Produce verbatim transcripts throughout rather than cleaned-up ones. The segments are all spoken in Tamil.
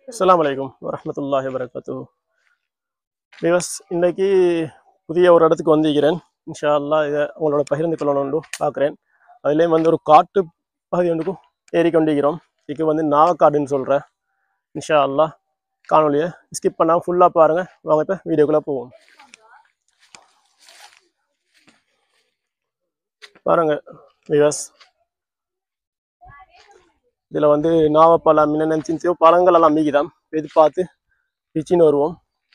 அஸ்ஸலாமு அலைக்கும் வரஹ்மத்துல்லாஹி வபரகாத்துஹு. விவஸ் இன்னைக்கு புதிய ஒரு இடத்துக்கு வந்திருக்கிறேன். இன்ஷா அல்லாஹ் இதை உங்களோட பகிர்ந்து கொள்ளணும்னு பார்க்குறேன். அதுலேயும் வந்து ஒரு காட்டு பகுதி ஒன்றுக்கும் ஏறி கொண்டிருக்கிறோம். இதுக்கு வந்து நாவக்காடுன்னு சொல்கிறேன். இன்ஷா அல்லாஹ் காணொலியை ஸ்கிப் பண்ணாமல் ஃபுல்லாக பாருங்கள். வாங்க இப்போ வீடியோக்குள்ளே போவோம். பாருங்கள் விவஸ், இதில் வந்து நாவப்பழம் என்னென்ன சின்ன சின்ன பழங்கள் எல்லாம் மீகிதான் எது பார்த்து பிச்சின்னு வருவோம்.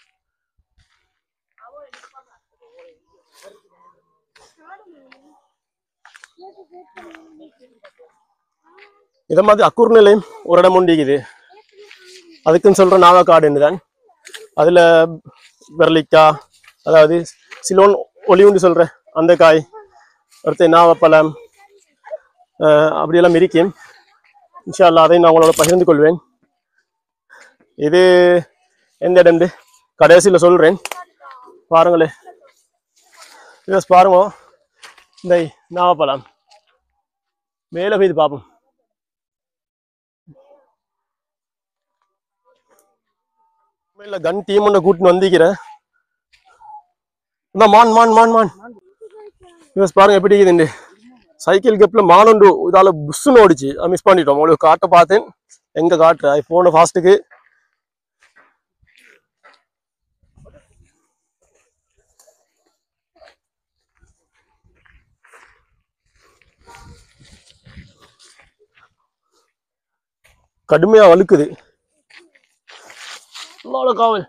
இதை மாதிரி அக்கூர் நிலையம் ஒரு இடம் உண்டிக்குது, அதுக்குன்னு சொல்கிற நாவக்காடுன்னு தான். அதில் வெர்லிக்காய், அதாவது சிலோன் ஒளிவுண்டு சொல்கிற அந்த காய், அடுத்து நாவப்பழம், அப்படியெல்லாம் இருக்கும். இன்ஷா அல்லாஹ் அதை நான் உங்களோட பகிர்ந்து கொள்வேன். இது எந்த இடம்னு கடைசியில் சொல்கிறேன், பாருங்களே. ப்ளஸ் பாருங்க, இந்த நாவப்பழம் மேலே போய் பார்ப்போம். இல்லை கன் டீம் ஒன்று கூட்டின்னு வந்திக்கிறேன். மான் மான் மான் மான் ப்ளஸ் பாருங்க எப்படி இருக்குதுண்டு. சைக்கிள் கேப்பில் மான் உண்டு, இதால் புஷ்ஷுன்னு ஓடிச்சு, அதை மிஸ் பண்ணிட்டோம். உங்களுக்கு காட்ட பார்த்தேன், எங்கே காட்டுற அது போன ஃபாஸ்ட்டுக்கு. கடுமையாக வலுக்குது. காவல்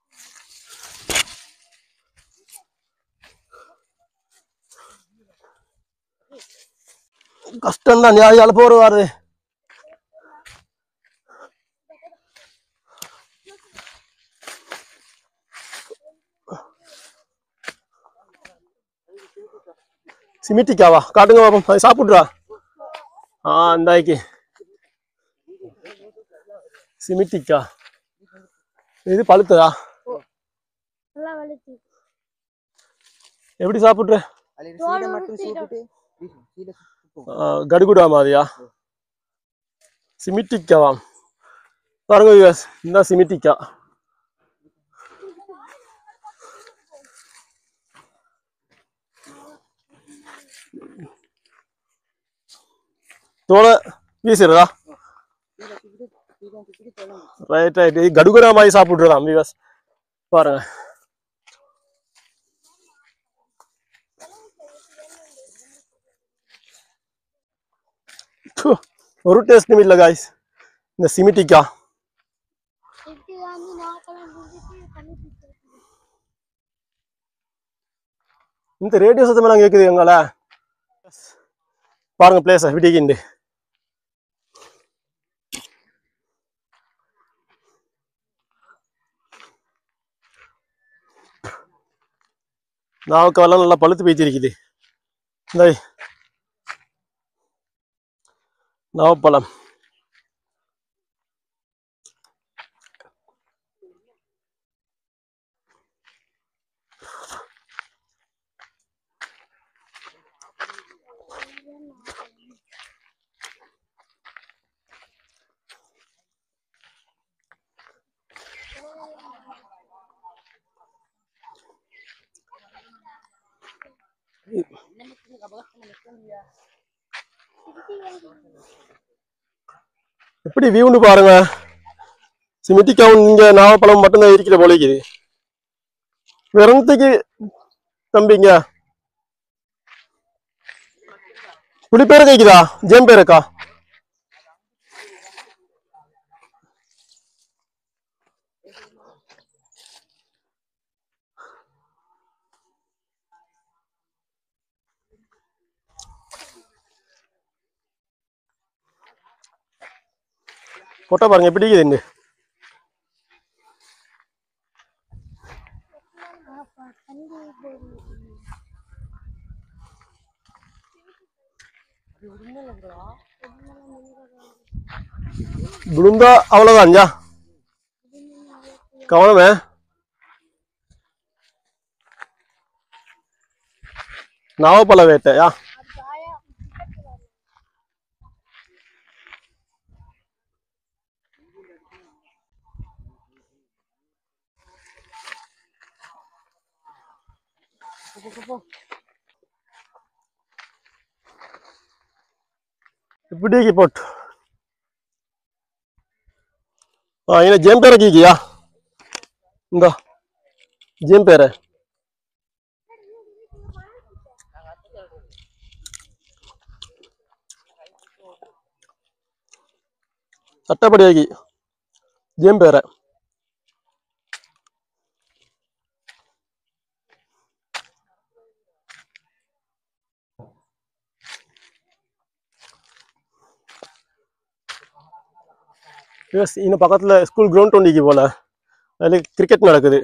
கஷ்டம்தான், யாரால போற வருது. சிமிட்டிக்காவா காட்டுங்க பாப்போம், அது சாப்பிட்றா. ஆ இந்தாய்க்கு சிமிட்டிக்கா. இது பழுத்ததா? எப்படி சாப்பிட்ற? கடுகுடா மாதிரியா? சிமிட்டிக்காவா? பாருங்க இந்த சிமிட்டிக்கா. தோலை வீசுறதா? ரைட் ரைட், இது கடுகுடா மாதிரி சாப்பிட்றதாம் விவாஸ். பாருங்க, ஒரு டேஸ்டும் இல்லை காய்ஸ் இந்த சிமிட்டிக்கா. இந்த ரேடியோ சத்தம் எல்லாம் கேட்குது எங்கள. பாருங்க பிளேஸை விட்டிக்கிண்டு. நாவக்காவெல்லாம் நல்லா பழுத்து பேச்சிருக்குது. இந்த நாவப்பழம் எப்படி வியூன்னு பாருங்க. சிமிட்டிக்காவும் இங்க நாவப்பழம் மட்டும்தான் இருக்கிற போலிக்குது. வெறந்துக்கு தம்பிங்க புளி பேரு கைக்குதா? ஜேம் பேருக்கா? கொட்டை பாருங்க எப்படி இருக்குதுன்னு. விழுந்தா அவ்வளவுதான் ஜா, கவனமே. நாவப்பழ வேட்டையா? இப்படிக்கு போட்டு ஆ என்ன ஜேம் பேர கீக்கியா இந்த ஜேம் பேர சட்டப்படியாகி ஜேம் பேர எஸ் இன்னும் பக்கத்துல ஸ்கூல் கிரவுண்ட் ஒண்டிக்கு போல அதுல கிரிக்கெட் நடக்குது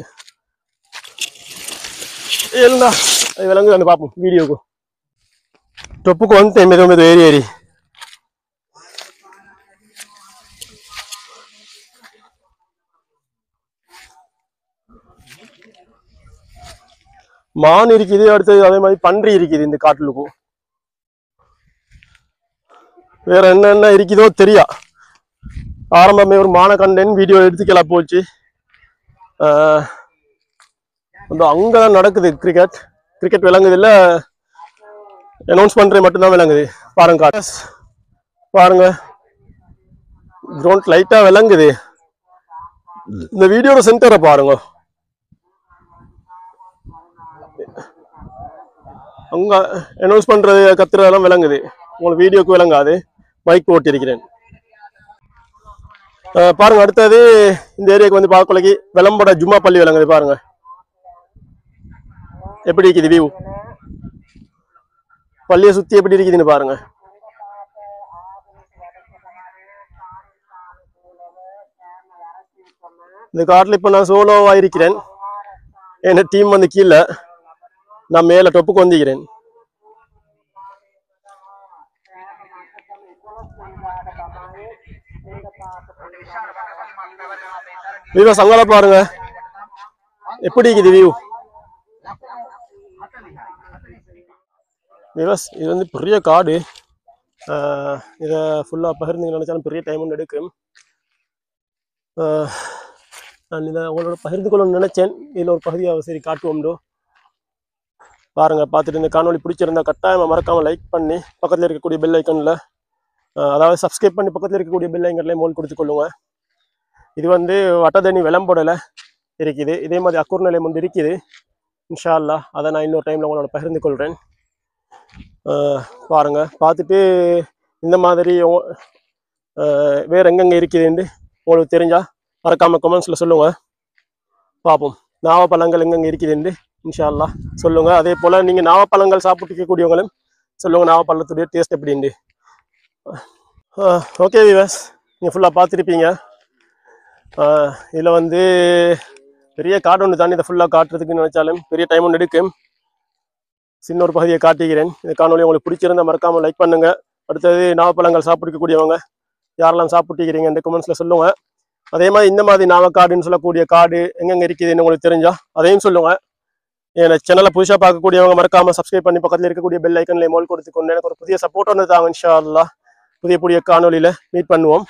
ஏன்னா அது விளங்கு வந்து பார்ப்போம் வீடியோக்கு டொப்புக்கு வந்து மெது மெது ஏறி ஏறி மான் இருக்குது அடுத்தது அதே மாதிரி பன்றி இருக்குது இந்த காட்டுலுக்கும் வேற என்னென்ன இருக்குதோ தெரியா ஆரம்பமே ஒரு மான கண்டேன் வீடியோ எடுத்துக்கலாம் போச்சு அந்த அங்கதான் நடக்குது கிரிக்கெட் கிரிக்கெட் விளங்குது இல்ல அனௌன்ஸ் பண்றது மட்டும்தான் விளங்குது பாருங்க பாருங்க கிரவுண்ட் லைட்டா விளங்குது இந்த வீடியோட சென்டரை பாருங்க அங்க அனௌன்ஸ் பண்றது கத்துறதெல்லாம் விளங்குது உங்களுக்கு வீடியோக்கு விளங்காது மைக் போட்டு இருக்கிறேன் பாருங்க அடுத்தது இந்த ஏரியாவுக்கு வந்து பார்க்கலைக்கு விளம்போட ஜும்மா பள்ளி விளங்குது பாருங்க எப்படி இருக்குது வியூ பள்ளியை சுத்தி எப்படி இருக்குதுன்னு பாருங்க இந்த காட்டுல இப்ப நான் சோலோவா இருக்கிறேன் என்ன டீம் வந்து கீழே நான் மேல டொப்புக்கு வந்துக்கிறேன் வியூ சங்கல பாருங்க எப்படி இருக்குது வியூ வியூஸ் இது வந்து பெரிய காடு இதை ஃபுல்லா பகிர்ந்து நினைச்சாலும் பெரிய டைம் ஒன்று எடுக்கும் நான் இதை உங்களோட பகிர்ந்து கொள்ளணும்னு நினைச்சேன் இதில் ஒரு பகுதியாக சரி காட்டுவோம்டோ பாருங்க பார்த்துட்டு இந்த காணொலி பிடிச்சிருந்தா கட்டாயமா மறக்காம லைக் பண்ணி பக்கத்தில் இருக்கக்கூடிய பெல் ஐக்கன்ல அதாவது சப்ஸ்கிரைப் பண்ணி பக்கத்தில் இருக்கக்கூடிய பெல் ஐக்கன்லேயே மோல் கொடுத்து கொள்ளுங்க இது வந்து வட்டதண்ணி விளம்போடல இருக்குது இதே மாதிரி அக்கூர் நிலையம் வந்து இருக்குது இன்ஷா அல்லாஹ் அதை நான் இன்னொரு டைம்ல உங்களோட பகிர்ந்து கொள்கிறேன் பாருங்க பார்த்துட்டு இந்த மாதிரி வேற எங்கெங்க இருக்குதுன்னு உங்களுக்கு தெரிஞ்சா மறக்காம கமெண்ட்ஸ்ல சொல்லுங்க பார்ப்போம் நாவப்பழங்கள் எங்கெங்க இருக்குதுன்னு இன்ஷா அல்லாஹ் சொல்லுங்க அதே போல நீங்க நாவப்பழங்கள் சாப்பிட்டுக்கக்கூடியவங்களும் சொல்லுங்க நாவப்பழத்துடைய டேஸ்ட் எப்படின்னு ஓகே வியூவர்ஸ் நீங்கள் ஃபுல்லாக பார்த்துருப்பீங்க இதில் வந்து பெரிய காடு ஒன்று தாண்டி இதை ஃபுல்லாக காட்டுறதுக்குன்னு நினைச்சாலும் பெரிய டைம் ஒன்று எடுக்கும் சின்ன ஒரு பகுதியை காட்டுகிறேன் இந்த காணொலி உங்களுக்கு பிடிச்சிருந்தா மறக்காமல் லைக் பண்ணுங்க அடுத்தது நாவப்பழங்கள் சாப்பிட்டுக்கக்கூடியவங்க யாரெல்லாம் சாப்பிட்டுக்கிறீங்க இந்த கமெண்ட்ஸில் சொல்லுங்க அதே மாதிரி இந்த மாதிரி நாவக்காடுன்னு சொல்லக்கூடிய காடு எங்கெங்கே இருக்குதுன்னு உங்களுக்கு தெரிஞ்சா அதையும் சொல்லுங்க என் சேனலை புதுசாக பார்க்கக்கூடியவங்க மறக்காம சப்ஸ்கிரைப் பண்ணி பக்கத்தில் இருக்கக்கூடிய பெல் ஐக்கன்லேயே மோல் கொடுத்து கொண்டு எனக்கு ஒரு புதிய சப்போர்ட் வந்து தாங்க இன்ஷா அல்லாஹ் புதிய புதிய காணொலியில் மீட் பண்ணுவோம்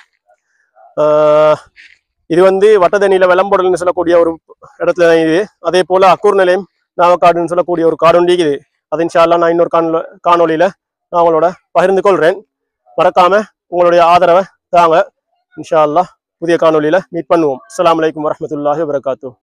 இது வந்து வட்டதண்ணியில் விளம்போடல்னு சொல்லக்கூடிய ஒரு இடத்துல தான் இது அதே போல் அக்கூர் நிலையம் நாவக்காடுன்னு சொல்லக்கூடிய ஒரு காடு ஒன்று இருக்குது அது இன்ஷா அல்லாஹ் நான் இன்னொரு காணொ காணொலியில் நான் உங்களோட பகிர்ந்து கொள்கிறேன் மறக்காம உங்களுடைய ஆதரவை தாங்க இன்ஷா அல்லாஹ் புதிய காணொலியில் மீட் பண்ணுவோம் அஸ்ஸலாமு அலைக்கும் வரஹ்மத்துல்லாஹி வபரகாத்துஹு